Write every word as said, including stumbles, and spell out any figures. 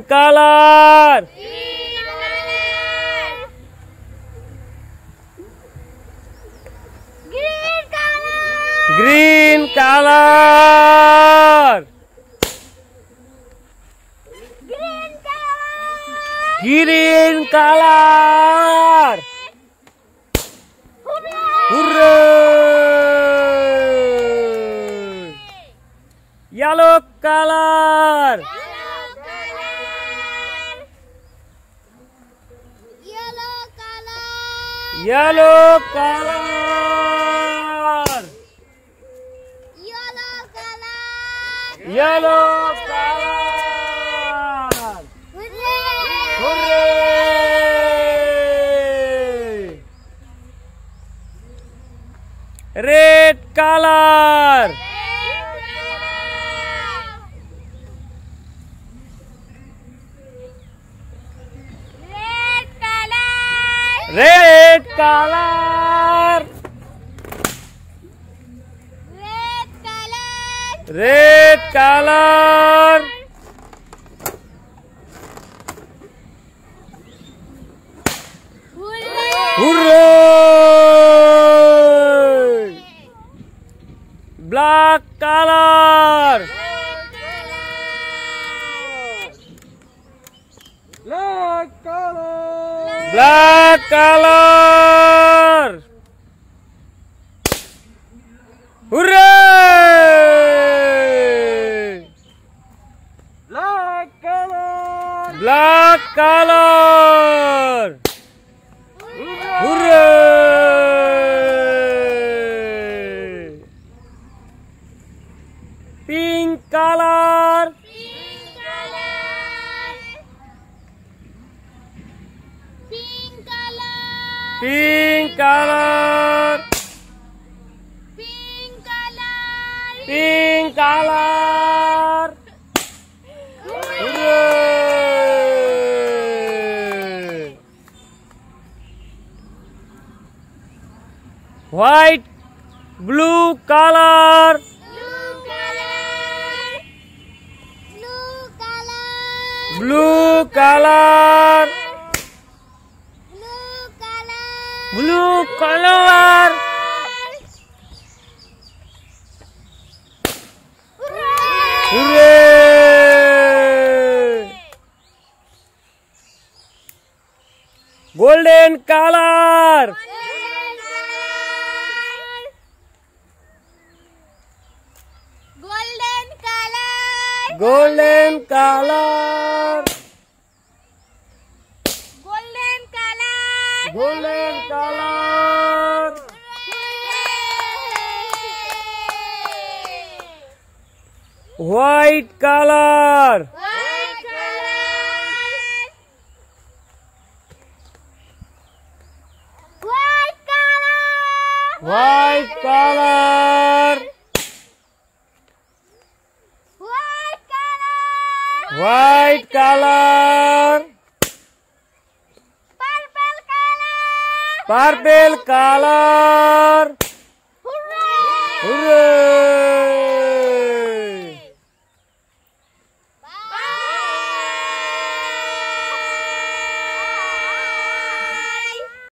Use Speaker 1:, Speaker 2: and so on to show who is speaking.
Speaker 1: color. Green color. Green color. Hooray! Yellow color. Yellow color. Yellow color. Hooray! Red color. Red color. Red color. Hooray! Black color.
Speaker 2: Black color.
Speaker 1: Black color. Hooray!
Speaker 2: Black color.
Speaker 1: Black color. Hooray! Pink color. Pink color. Pink color. Hooray! White, blue color. Blue color. Blue color. Hooray! Golden color.
Speaker 3: Golden color.
Speaker 1: Golden color.
Speaker 3: Golden color.
Speaker 1: Golden color. White color.
Speaker 3: White color. White color.
Speaker 1: White color.
Speaker 3: White color.
Speaker 1: White color.
Speaker 3: Purple color.
Speaker 1: Purple color.
Speaker 3: Hooray!
Speaker 1: Hooray!